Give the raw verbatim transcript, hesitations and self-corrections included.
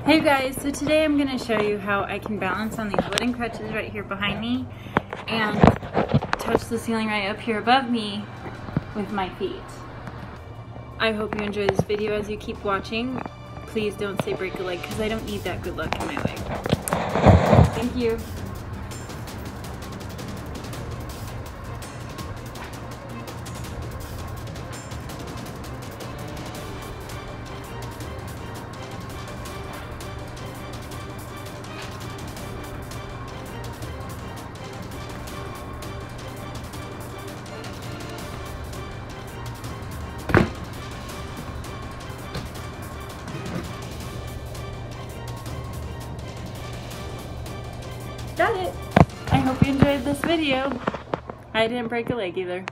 Hey guys, so today I'm going to show you how I can balance on these wooden crutches right here behind me and touch the ceiling right up here above me with my feet. I hope you enjoy this video as you keep watching. Please don't say break a leg because I don't need that good luck in my leg. Thank you. Got it. I hope you enjoyed this video. I didn't break a leg either.